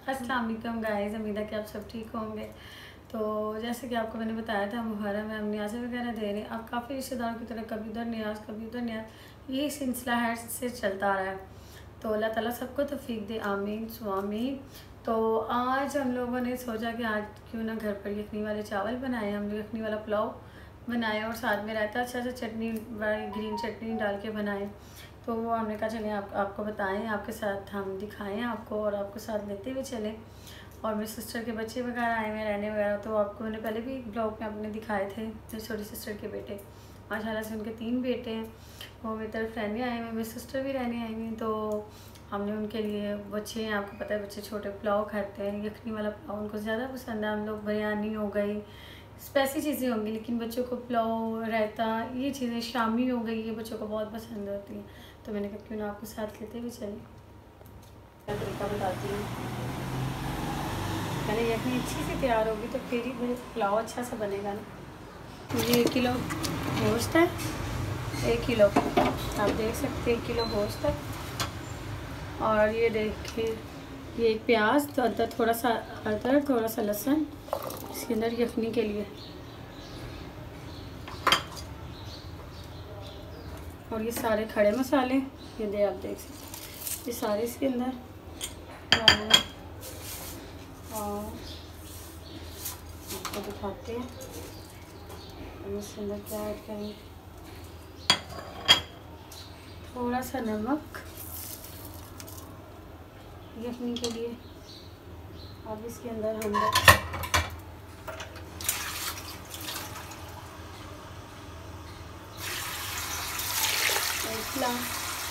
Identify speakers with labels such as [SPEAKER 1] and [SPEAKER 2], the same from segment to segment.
[SPEAKER 1] अस्सलाम वालेकुम गाइस, उम्मीद है कि आप सब ठीक होंगे। तो जैसे कि आपको मैंने बताया था, मुहर्रम में हम न्याज़ें वगैरह दे रहे हैं। अब काफ़ी रिश्तेदारों की तरह कभी उधर न्याज़ कभी उधर न्याज़, यही सिलसिला है से चलता आ रहा है। तो अल्लाह ताला सबको तौफीक दे, आमीन स्वामी। तो आज हम लोगों ने सोचा कि आज क्यों ना घर पर यखनी वाले चावल बनाए, हम यखनी वाला पुलाव बनाए और साथ में रायता अच्छा सा चटनी ग्रीन चटनी डाल के बनाए। तो वो हमने कहा चलें आपको बताएं, आपके साथ हम दिखाएं आपको और आपको साथ लेते हुए चलें। और मेरी सिस्टर के बच्चे वगैरह आए हुए रहने वगैरह, तो आपको मैंने पहले भी ब्लॉग में अपने दिखाए थे। मेरी छोटी सिस्टर के बेटे, माशाल्लाह से उनके 3 बेटे हैं। वो मेरी तरफ रहने आए हुए, मेरी सिस्टर भी रहने आई हुई। तो हमने उनके लिए, बच्चे हैं आपको पता है बच्चे छोटे पुलाव खाते हैं, यखनी वाला पुलाव उनको ज़्यादा पसंद है। हम लोग बिरयानी हो गई, स्पाइसी चीज़ें होंगी, लेकिन बच्चों को पुलाव रायता ये चीज़ें शामी हो गई, ये बच्चों को बहुत पसंद होती हैं। तो मैंने कहा क्यों ना आपको साथ लेते हुए चलें। क्या तरीका बताती हूँ। पहले यखनी अच्छी सी तैयार होगी तो फिर ही पुलाव अच्छा सा बनेगा ना। ये 1 किलो गोश्त है, 1 किलो आप देख सकते हैं, 1 किलो गोश्त है। और ये देखिए, ये एक प्याज, तो अदरक, थोड़ा सा अदरक, थोड़ा सा लहसुन इसके अंदर यखनी के लिए। और ये सारे खड़े मसाले, ये दे आप देख सकते, ये सारे इसके अंदर डालना। और आपको दिखाते हैं हम इसके अंदर क्या ऐड करेंगे। थोड़ा सा नमक यखनी के लिए। अब इसके अंदर हम गिलास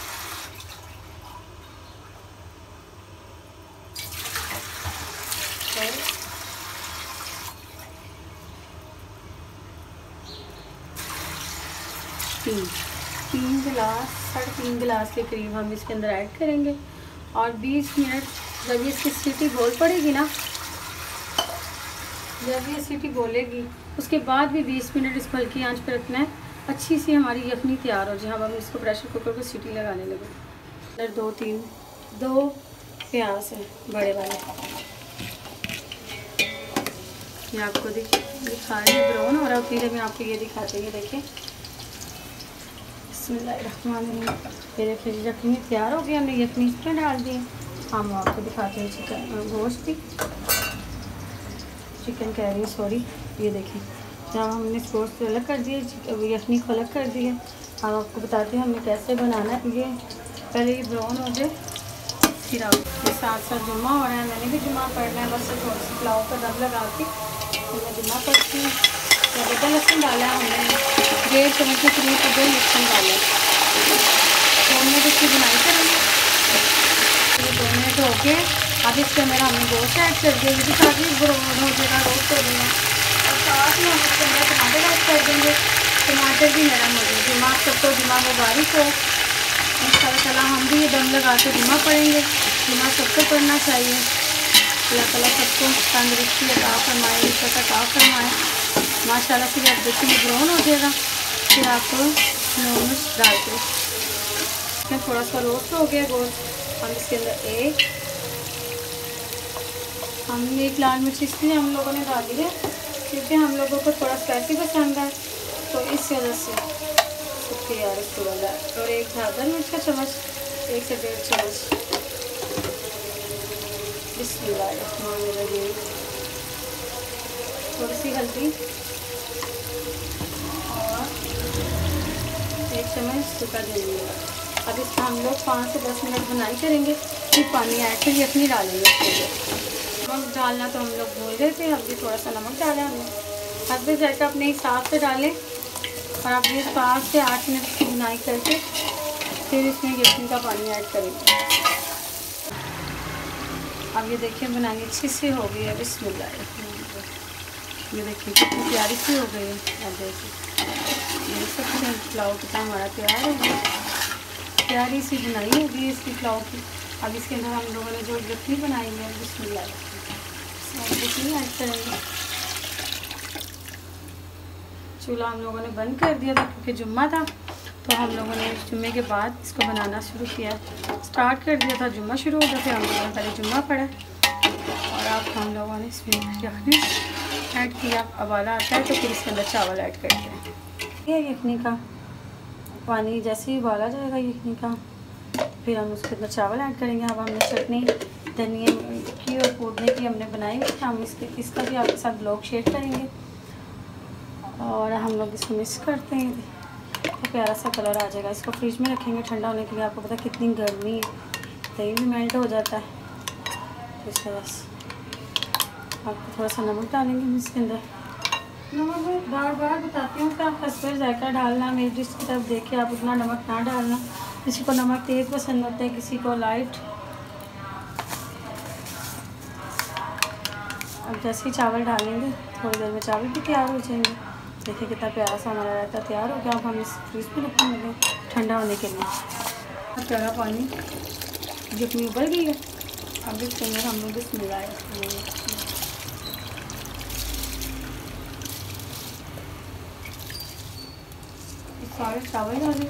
[SPEAKER 1] तीन गिलास, 3.5 गिलास के करीब हम इसके अंदर ऐड करेंगे। और 20 मिनट जब ये इसकी सीटी बोल पड़ेगी ना, जब ये सीटी बोलेगी उसके बाद भी 20 मिनट इसको हल्की आंच पर रखना है। अच्छी सी हमारी यखनी तैयार हो जाए। अब हम इसको प्रेशर कुकर को सीटी लगाने लगे। इधर 2 प्याज हैं बड़े वाले, ये आपको दिखा रही है ब्राउन हो रहा है। उतनी देर में आपको ये दिखाते हैं, देखिए बिस्मिल्लाहिर्रहमानिर्रहीम। ये देखिए यखनी तैयार हो गई, हमने यखनी इसमें डाल दी। हम आपको दिखाते हैं चिकन, गोश्त भी, चिकन कह रही है सॉरी। ये देखिए जब हमने गोश्त अलग कर दिए, यखनी को अलग कर दिए। अब आपको बताते हैं हमने कैसे बनाना है। ये पहले ये ब्राउन हो जाए, फिर आप ये साथ जुम्मा हो रहा है, मैंने भी जुम्मा पढ़ना है। बस थोड़ा सा पुलाव का दम लगा के फिर मैं जुम्मा पढ़ती हूँ। अदरक लहसुन डाला है हमने, 1.5 चम्मच के करीब अदरक लहसुन डाला है। 2 मिनट इसकी बुनाई करेंगे। 2 मिनट हो गए। अब इसके अंदर हमने गोश्त ऐड कर दिया, ये साथ ही ब्राउन हो जाएगा, रोस्ट हो जाएगा। और साथ ही हम इसके अंदर टमाटर ऐड कर देंगे। टमाटर भी नरम हो जाए। जुम्मा सबको जुम्मा मुबारक हो। इंशाअल्लाह हम भी ये दम लगा के जुम्मा पढ़ेंगे। जुम्मा सबको पढ़ना चाहिए। अल्लाह ताला सबको तंदुरुस्ती अता फरमाए, इज़्ज़त अता फरमाए। माशाल्लाह से आप देखिए ब्राउन हो जाएगा। फिर आप नून मिर्च डाल के इसमें थोड़ा सा रोस्ट हो गया गोश्त। हम इसके अंदर हमने 1 लाल मिर्च इसलिए हम लोगों ने डाली है क्योंकि हम लोगों को थोड़ा स्पाइसी पसंद है, तो इस वजह से सूखी यार थोड़ा सा। और 1 झादर मिर्च का चम्मच, 1 से 1.5 चम्मच बिस्मिल्लाहिर्रहमानिर्रहीम। थोड़ी सी हल्दी और 1 चम्मच सूखा धनिया। अब इसका हम लोग 5 से 10 मिनट बुनाई करेंगे, फिर पानी ऐड कर यखनी डालेंगे। इसके अंदर नमक डालना तो हम लोग भूल गए थे, अब भी थोड़ा सा नमक डाला हमने। हर भी जाकर अपने हिसाब से डालें। और अब ये 7 से 8 मिनट की बुनाई करके फिर इसमें यखनी का पानी ऐड करेंगे। अब ये देखिए बुनाई अच्छी सी हो गई है। बिस्मिल्लाह, ये देखिए कितनी प्यारी सी हो गई है। अब देखिए ये सकते हैं पुलाव कितना हमारा तैयार हो गया। प्यारी सी बुनाई हो गई इसकी पुलाव की। अब इसके अंदर हम लोगों ने जो यखनी बनाई है, बिस्मिल्लाह यखनी ऐड करेंगे। चूल्हा हम लोगों ने बंद कर दिया था क्योंकि जुम्मा था, तो हम लोगों ने जुम्मे के बाद इसको बनाना शुरू किया। स्टार्ट कर दिया था, जुम्मा शुरू हो गया, फिर हम लोगों ने पहले जुम्मा पढ़ा। अब हम लोगों ने इसमें यखनी ऐड किया। उबाला आता है तो फिर इसके अंदर चावल ऐड करते हैं। ये यखनी का पानी जैसे ही उबाला जाएगा यखनी का, फिर हम उसके अंदर चावल ऐड करेंगे। अब हमने चटनी धनिया की और पुदीने की हमने बनाई हुई, हम इसका भी आपके साथ ब्लॉग शेयर करेंगे। और हम लोग इसको मिक्स करते हैं तो प्यारा सा कलर आ जाएगा। इसको फ्रिज में रखेंगे ठंडा होने के लिए। आपको पता है कितनी गर्मी है, दही भी मेल्ट हो जाता है। तो इसके बस आपको थोड़ा सा नमक डालेंगे इसके अंदर। नमक मैं बार बार बताती हूँ कि आप हंसपर जायका डालना, मेरी डिश की तरफ देख के आप उतना नमक ना डालना। किसी को नमक तेज़ पसंद होता है, किसी को लाइट। अब जैसे ही चावल डालेंगे थोड़ी देर में चावल भी तैयार हो जाएंगे। देखिए कितना प्यारा सा हमारा रायता तैयार हो गया। अब हम इस फ्रिज में रखेंगे ठंडा होने के लिए। प्यारा पानी जितनी उबल गई है, अब इसके अंदर हम लोग इस मिलाए सारे चावल डालें।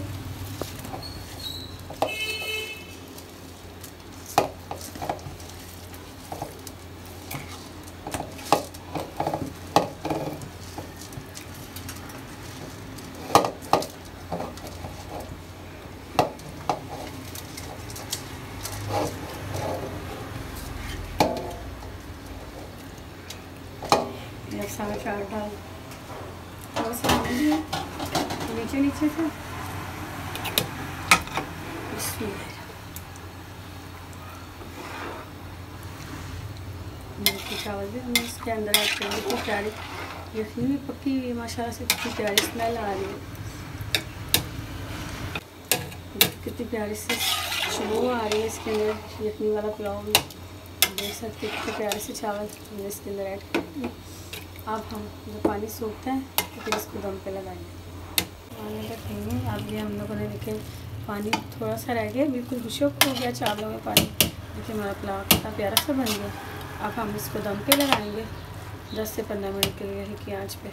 [SPEAKER 1] सारा चावल डाल थोड़ा सा नीचे नीचे से चावल भी हमने इसके अंदर ऐड करेंगे। कितनी प्यारी यखनी भी पक्की हुई है माशाल्लाह से, कितनी प्यारी स्मेल आ रही है, कितनी प्यारी सी खुशबू आ रही है इसके अंदर। यखनी वाला पुलाव भी देख सकते हैं, कितने प्यारे से चावल हमने इसके अंदर ऐड करेंगे। अब हम जो पानी सूखता है तो फिर इसको दम पे लगाएंगे, पानी रखेंगे। अब ये हम लोगों ने देखिए पानी थोड़ा सा रह गया, बिल्कुल खुशक हो गया चावलों में पानी। देखिए हमारा पुलाव कितना प्यारा सा बन गया। अब हम इसको दम पे लगाएंगे 10 से 15 मिनट के लिए हल्की आंच पे।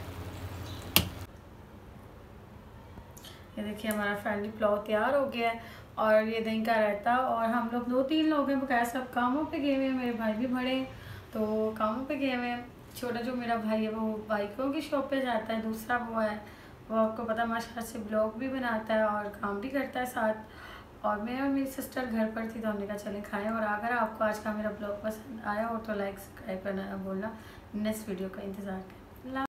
[SPEAKER 1] ये देखिए हमारा फाइनली पुलाव तैयार हो गया है। और ये दही का रायता। और हम लोग 2-3 लोग हैं, बकाया सब कामों पे गए हुए हैं। मेरे भाई भी बड़े तो कामों पे गए हुए हैं। छोटा जो मेरा भाई है वो बाइकों की शॉप पे जाता है, दूसरा वो है वो आपको पता माशाल्लाह से ब्लॉग भी बनाता है और काम भी करता है साथ। और मैं और मेरी सिस्टर घर पर थी तो हमने कहा चले खाएं। और अगर आपको आज का मेरा ब्लॉग पसंद आया हो तो लाइक सब्सक्राइब करना ना भूलना। नेक्स्ट वीडियो का इंतज़ार करें।